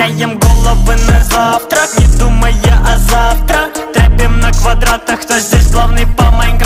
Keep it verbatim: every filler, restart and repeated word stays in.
теряем головы на завтрак, не думая о завтра. Трэпим на квадратах, кто здесь главный по Майнкрафту.